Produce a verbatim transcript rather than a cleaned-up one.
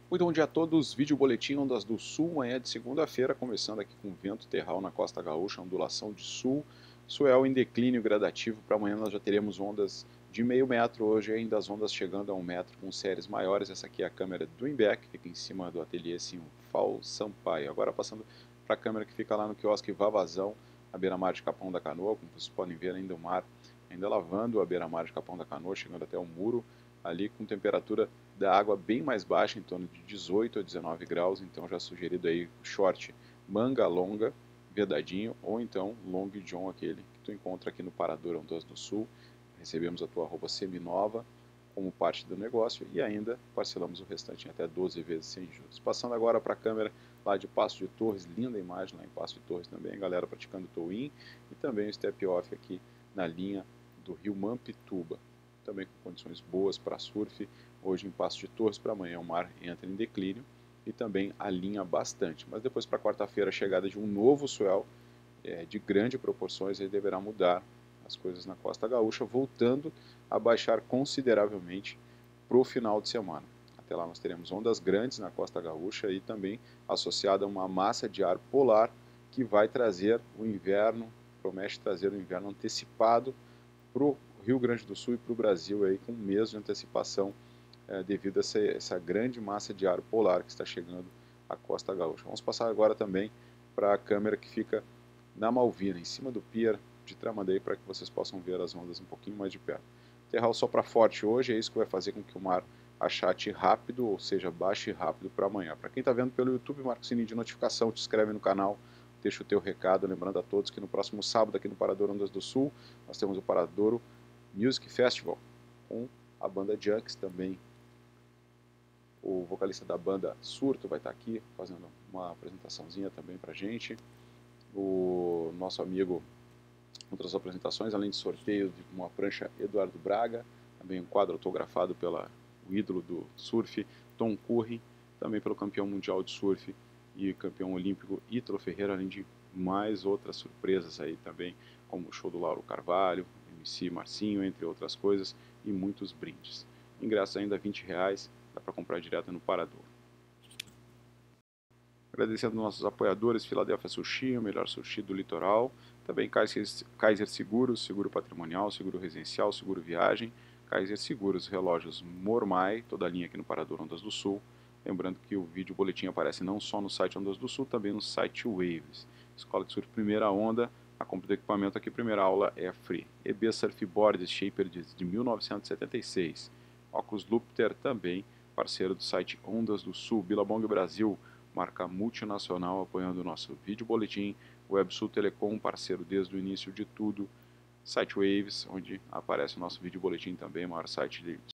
Muito bom dia a todos, vídeo boletim Ondas do Sul, manhã de segunda-feira, começando aqui com vento terral na costa gaúcha, ondulação de sul, swell em declínio gradativo. Para amanhã nós já teremos ondas de meio metro, hoje ainda as ondas chegando a um metro com séries maiores. Essa aqui é a câmera do Imbec, fica em cima do ateliê Sinfal Sampaio. Agora passando para a câmera que fica lá no quiosque Vavazão, à beira-mar de Capão da Canoa. Como vocês podem ver, ainda o mar ainda lavando a beira-mar de Capão da Canoa, chegando até o muro, ali com temperatura da água bem mais baixa, em torno de dezoito a dezenove graus, então já sugerido aí short manga longa, vedadinho, ou então long john, aquele que tu encontra aqui no Parador Ondas do Sul. Recebemos a tua arroba seminova como parte do negócio e ainda parcelamos o restante em até doze vezes sem juros. Passando agora para a câmera lá de Passo de Torres, linda imagem lá em Passo de Torres também, galera praticando tow-in e também o step-off aqui na linha do rio Mampituba, também com condições boas para surf. Hoje em Passo de Torres, para amanhã o mar entra em declínio e também alinha bastante. Mas depois para quarta-feira a chegada de um novo swell é, de grandes proporções, ele deverá mudar as coisas na costa gaúcha, voltando a baixar consideravelmente para o final de semana. Até lá nós teremos ondas grandes na costa gaúcha e também associada a uma massa de ar polar que vai trazer o inverno, promete trazer o inverno antecipado para o Rio Grande do Sul e para o Brasil aí, com um mês de antecipação é, devido a essa, essa grande massa de ar polar que está chegando à costa gaúcha. Vamos passar agora também para a câmera que fica na Malvina, em cima do pier de Tramandaí, para que vocês possam ver as ondas um pouquinho mais de perto. Terral sopra forte hoje, é isso que vai fazer com que o mar achate rápido, ou seja, baixe rápido para amanhã. Para quem está vendo pelo YouTube, marca o sininho de notificação, te inscreve no canal, deixa o teu recado, lembrando a todos que no próximo sábado aqui no Parador Ondas do Sul, nós temos o Paradouro Music Festival, com a banda Junks também. O vocalista da banda Surto vai estar aqui fazendo uma apresentaçãozinha também pra gente. O nosso amigo, outras apresentações, além de sorteio de uma prancha Eduardo Braga, também um quadro autografado pelo ídolo do surf, Tom Curry, também pelo campeão mundial de surf e campeão olímpico Ítalo Ferreira, além de mais outras surpresas aí também, como o show do Lauro Carvalho, M C Marcinho, entre outras coisas, e muitos brindes. Ingresso ainda vinte reais, dá para comprar direto no Parador. Agradecendo nossos apoiadores, Filadélfia Sushi, o melhor sushi do litoral, também Kaiser, Kaiser Seguros, seguro patrimonial, seguro residencial, seguro viagem, Kaiser Seguros, relógios Mormai, toda a linha aqui no Parador Ondas do Sul. Lembrando que o vídeo boletim aparece não só no site Ondas do Sul, também no site Waves. Escola de Surf Primeira Onda, a compra do equipamento aqui, primeira aula é free. E B Surfboards Shaper de mil novecentos e setenta e seis. Óculos Lupter também, parceiro do site Ondas do Sul. Billabong Brasil, marca multinacional, apoiando o nosso vídeo boletim. WebSul Telecom, parceiro desde o início de tudo. Site Waves, onde aparece o nosso vídeo boletim também, maior site de